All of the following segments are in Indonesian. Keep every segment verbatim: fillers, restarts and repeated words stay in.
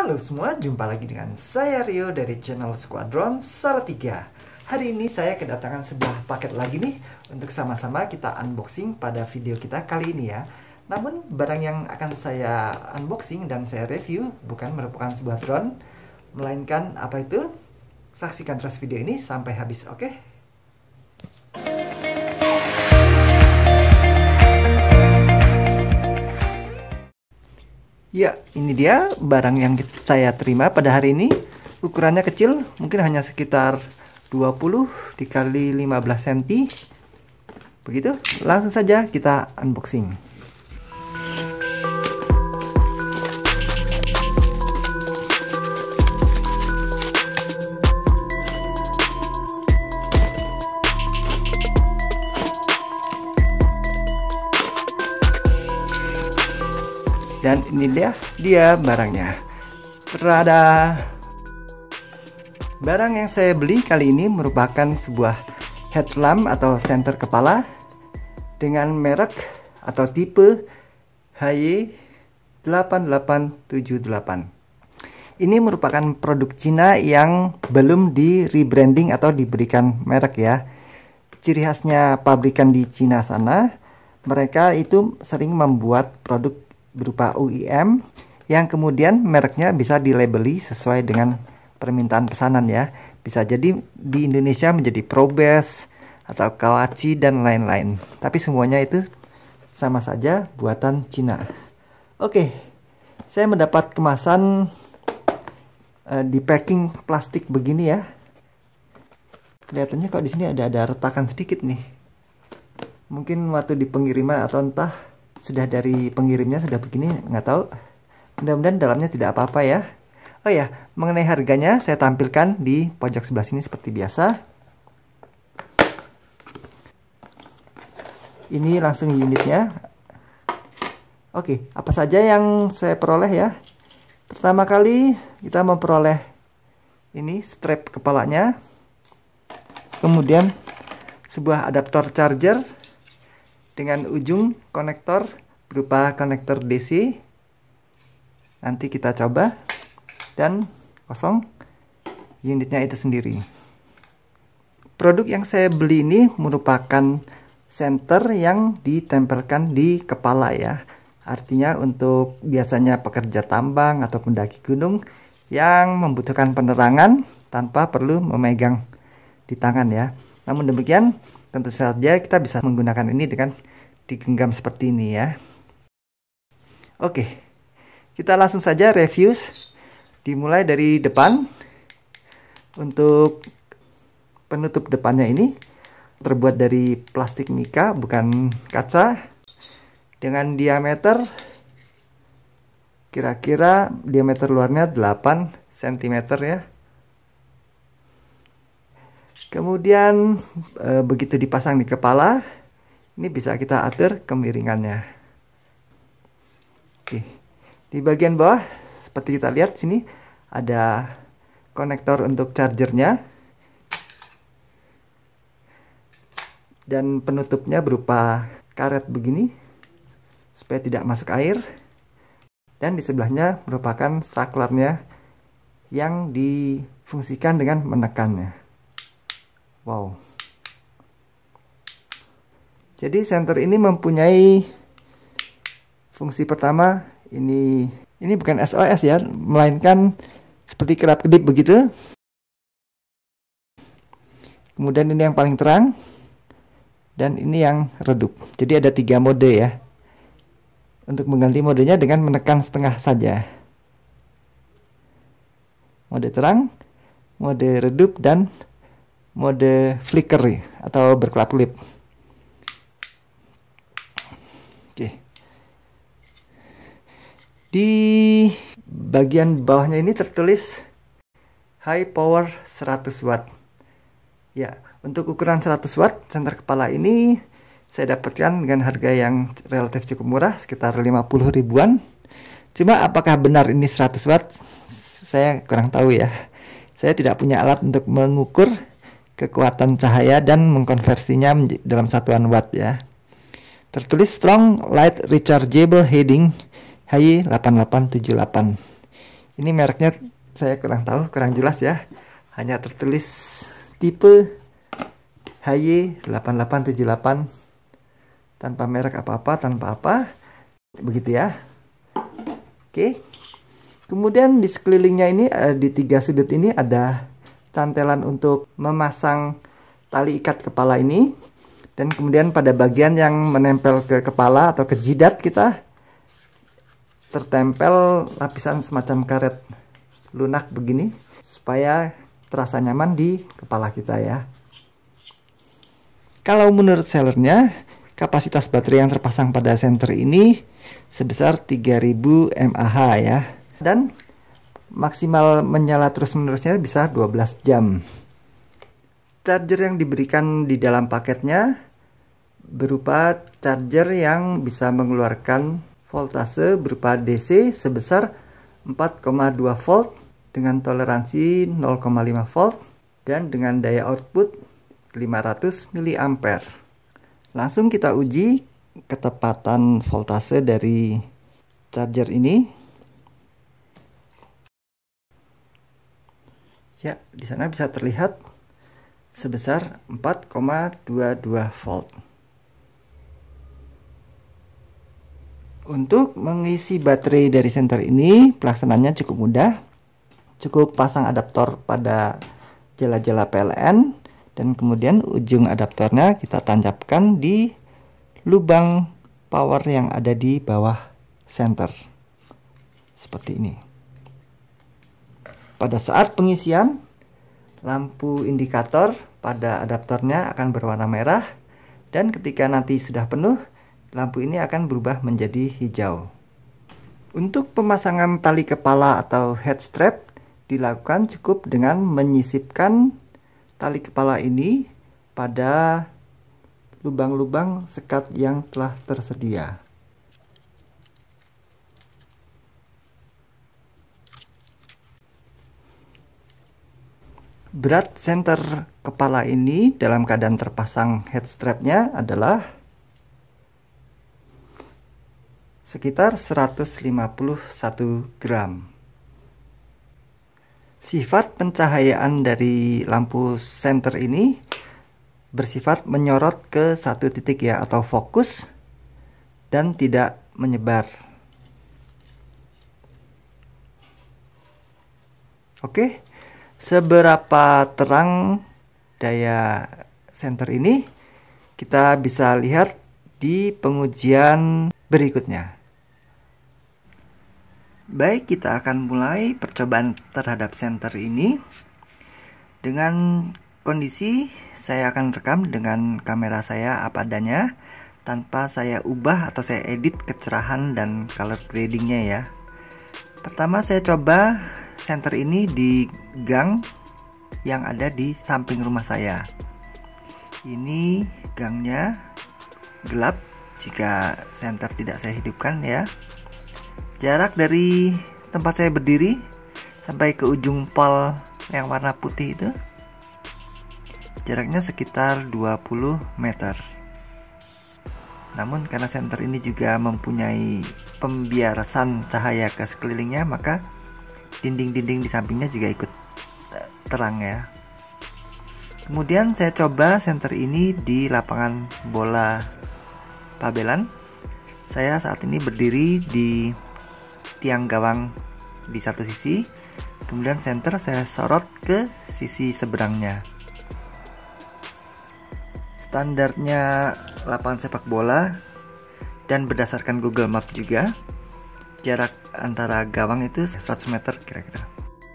Halo semua, jumpa lagi dengan saya Rio dari channel Squadron Salatiga. Hari ini saya kedatangan sebuah paket lagi nih untuk sama-sama kita unboxing pada video kita kali ini ya. Namun barang yang akan saya unboxing dan saya review bukan merupakan sebuah drone, melainkan apa itu? Saksikan terus video ini sampai habis, oke? Okay? Ya, ini dia barang yang saya terima pada hari ini. Ukurannya kecil, mungkin hanya sekitar dua puluh dikali lima belas sentimeter. Begitu, langsung saja kita unboxing. Dan ini dia, dia barangnya. Tada! Barang yang saya beli kali ini merupakan sebuah headlamp atau senter kepala dengan merek atau tipe H Y delapan delapan tujuh delapan. Ini merupakan produk Cina yang belum di rebranding atau diberikan merek ya. Ciri khasnya pabrikan di Cina sana, mereka itu sering membuat produk berupa O E M yang kemudian mereknya bisa dilabeli sesuai dengan permintaan pesanan ya. Bisa jadi di Indonesia menjadi Probes atau Kawachi dan lain-lain. Tapi semuanya itu sama saja buatan Cina. Oke, saya mendapat kemasan uh, di packing plastik begini ya. Kelihatannya kok di sini ada ada retakan sedikit nih. Mungkin waktu di pengiriman atau entah sudah dari pengirimnya sudah begini, nggak tahu. Mudah-mudahan dalamnya tidak apa-apa ya. Oh ya, mengenai harganya saya tampilkan di pojok sebelah sini seperti biasa. Ini langsung unitnya. Oke, apa saja yang saya peroleh ya? Pertama kali kita memperoleh ini strap kepalanya. Kemudian sebuah adaptor charger dengan ujung konektor berupa konektor D C. Nanti kita coba. Dan kosong unitnya itu sendiri. Produk yang saya beli ini merupakan senter yang ditempelkan di kepala ya. Artinya untuk biasanya pekerja tambang atau pendaki gunung yang membutuhkan penerangan tanpa perlu memegang di tangan ya. Namun demikian, tentu saja kita bisa menggunakan ini dengan digenggam seperti ini ya. Oke, kita langsung saja review. Dimulai dari depan. Untuk penutup depannya ini terbuat dari plastik mika, bukan kaca, dengan diameter kira-kira diameter luarnya delapan sentimeter ya. Kemudian e, begitu dipasang di kepala, ini bisa kita atur kemiringannya. Oke. Di bagian bawah seperti kita lihat sini ada konektor untuk chargernya. Dan penutupnya berupa karet begini supaya tidak masuk air. Dan di sebelahnya merupakan saklarnya yang difungsikan dengan menekannya. Wow. Jadi senter ini mempunyai fungsi pertama, ini ini bukan S O S ya, melainkan seperti kedap-kedip begitu. Kemudian ini yang paling terang dan ini yang redup. Jadi ada tiga mode ya. Untuk mengganti modenya dengan menekan setengah saja. Mode terang, mode redup dan mode flicker atau berkelap-kelip. Oke. Di bagian bawahnya ini tertulis high power seratus watt. Ya, untuk ukuran seratus watt senter kepala ini saya dapatkan dengan harga yang relatif cukup murah, sekitar lima puluh ribuan. Cuma apakah benar ini seratus watt? Saya kurang tahu ya. Saya tidak punya alat untuk mengukur kekuatan cahaya dan mengkonversinya dalam satuan watt ya. Tertulis strong light rechargeable heading H Y delapan delapan tujuh delapan. Ini mereknya saya kurang tahu, kurang jelas ya. Hanya tertulis tipe H Y delapan delapan tujuh delapan tanpa merek apa-apa, tanpa apa. Begitu ya. Oke. Kemudian di sekelilingnya ini, di tiga sudut ini ada cantelan untuk memasang tali ikat kepala ini. Dan kemudian pada bagian yang menempel ke kepala atau ke jidat kita, tertempel lapisan semacam karet lunak begini, supaya terasa nyaman di kepala kita ya. Kalau menurut sellernya, kapasitas baterai yang terpasang pada senter ini sebesar tiga ribu mAh ya. Dan maksimal menyala terus menerusnya bisa dua belas jam. Charger yang diberikan di dalam paketnya berupa charger yang bisa mengeluarkan voltase berupa D C sebesar empat koma dua volt dengan toleransi nol koma lima volt dan dengan daya output lima ratus miliampere. Langsung kita uji ketepatan voltase dari charger ini. Ya, di sana bisa terlihat sebesar empat koma dua dua volt. Untuk mengisi baterai dari senter ini, pelaksanaannya cukup mudah. Cukup pasang adaptor pada jela-jela P L N, dan kemudian ujung adaptornya kita tancapkan di lubang power yang ada di bawah senter. Seperti ini. Pada saat pengisian, lampu indikator pada adaptornya akan berwarna merah, dan ketika nanti sudah penuh, lampu ini akan berubah menjadi hijau. Untuk pemasangan tali kepala atau head strap dilakukan cukup dengan menyisipkan tali kepala ini pada lubang-lubang sekat yang telah tersedia. Berat senter kepala ini dalam keadaan terpasang head strapnya adalah sekitar seratus lima puluh satu gram. Sifat pencahayaan dari lampu senter ini bersifat menyorot ke satu titik ya, atau fokus, dan tidak menyebar. Oke. Seberapa terang daya senter ini kita bisa lihat di pengujian berikutnya. Baik, kita akan mulai percobaan terhadap senter ini. Dengan kondisi saya akan rekam dengan kamera saya apa adanya, tanpa saya ubah atau saya edit kecerahan dan color gradingnya ya. Pertama saya coba senter ini di gang yang ada di samping rumah saya. Ini gangnya gelap jika senter tidak saya hidupkan ya. Jarak dari tempat saya berdiri sampai ke ujung pol yang warna putih itu, jaraknya sekitar dua puluh meter. Namun karena senter ini juga mempunyai pembiarasan cahaya ke sekelilingnya, maka dinding-dinding di sampingnya juga ikut terang ya. Kemudian saya coba senter ini di lapangan bola Pabelan. Saya saat ini berdiri di tiang gawang di satu sisi, kemudian senter saya sorot ke sisi seberangnya. Standarnya lapangan sepak bola dan berdasarkan Google Map juga, jarak antara gawang itu seratus meter kira-kira.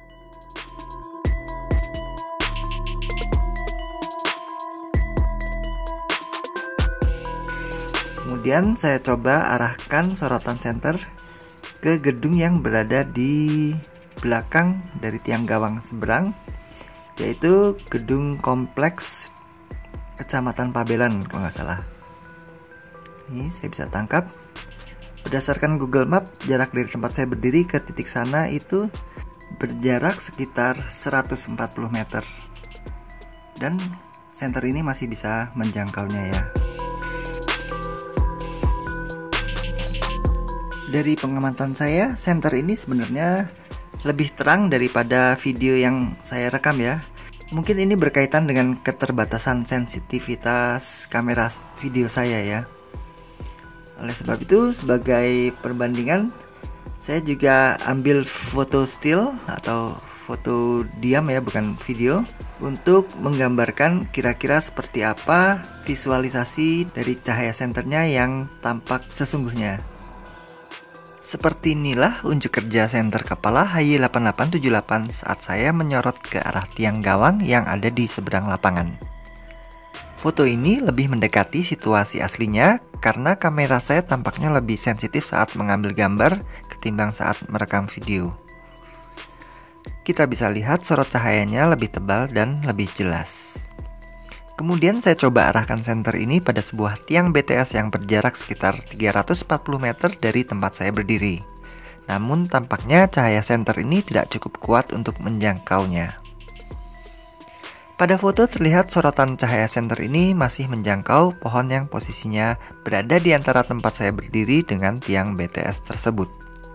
Kemudian saya coba arahkan sorotan senter ke gedung yang berada di belakang dari tiang gawang seberang, yaitu gedung kompleks Kecamatan Pabelan kalau nggak salah. Ini saya bisa tangkap. Berdasarkan Google Map, jarak dari tempat saya berdiri ke titik sana itu berjarak sekitar seratus empat puluh meter. Dan senter ini masih bisa menjangkaunya ya. Dari pengamatan saya, senter ini sebenarnya lebih terang daripada video yang saya rekam ya. Mungkin ini berkaitan dengan keterbatasan sensitivitas kamera video saya ya. Oleh sebab itu, sebagai perbandingan, saya juga ambil foto still atau foto diam ya, bukan video, untuk menggambarkan kira-kira seperti apa visualisasi dari cahaya senternya yang tampak sesungguhnya. Seperti inilah unjuk kerja senter kepala H Y delapan delapan tujuh delapan saat saya menyorot ke arah tiang gawang yang ada di seberang lapangan. Foto ini lebih mendekati situasi aslinya karena kamera saya tampaknya lebih sensitif saat mengambil gambar ketimbang saat merekam video. Kita bisa lihat sorot cahayanya lebih tebal dan lebih jelas. Kemudian saya coba arahkan senter ini pada sebuah tiang B T S yang berjarak sekitar tiga ratus empat puluh meter dari tempat saya berdiri. Namun tampaknya cahaya senter ini tidak cukup kuat untuk menjangkaunya. Pada foto terlihat sorotan cahaya senter ini masih menjangkau pohon yang posisinya berada di antara tempat saya berdiri dengan tiang B T S tersebut.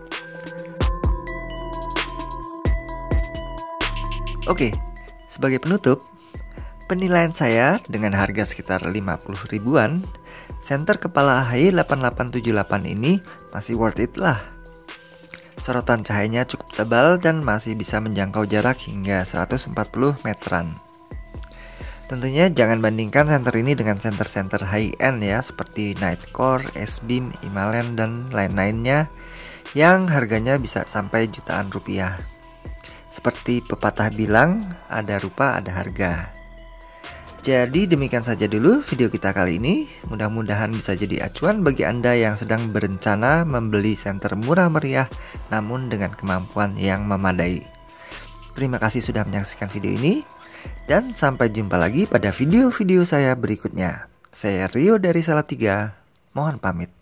Oke, sebagai penutup, penilaian saya dengan harga sekitar lima puluh ribuan, senter kepala H Y delapan delapan tujuh delapan ini masih worth it lah. Sorotan cahayanya cukup tebal dan masih bisa menjangkau jarak hingga seratus empat puluh meteran. Tentunya jangan bandingkan senter ini dengan senter-senter high-end ya, seperti Nightcore, S-Beam, Himalayan, dan lain-lainnya yang harganya bisa sampai jutaan rupiah. Seperti pepatah bilang, ada rupa ada harga. Jadi demikian saja dulu video kita kali ini. Mudah-mudahan bisa jadi acuan bagi Anda yang sedang berencana membeli senter murah meriah namun dengan kemampuan yang memadai. Terima kasih sudah menyaksikan video ini, dan sampai jumpa lagi pada video-video saya berikutnya. Saya Rio dari Salatiga, mohon pamit.